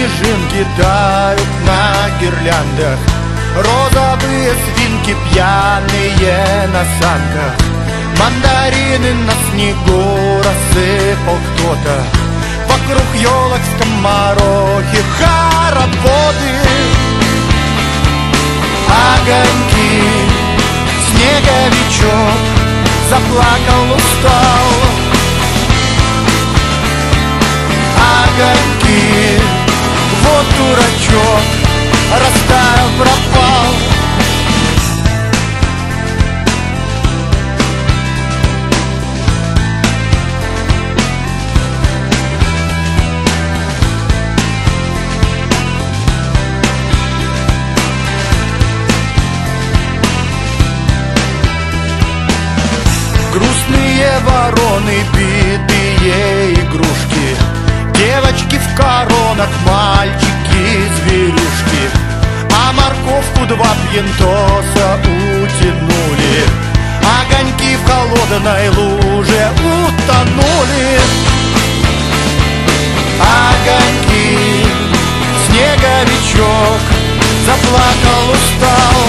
снежинки тают на гирляндах, розовые свинки пьяные на санках. Мандарины на снегу рассыпал кто-то, вокруг елок скоморохи, хороводы, огоньки. Снеговичок заплакал, устал. Огоньки, вот дурачок, растаял, пропал. Грустные вороны, битые игрушки, девочки в коронах, мальчики зверюшки. А морковку два пьянтоса утянули, огоньки в холодной луже утонули. Огоньки, снеговичок заплакал, устал.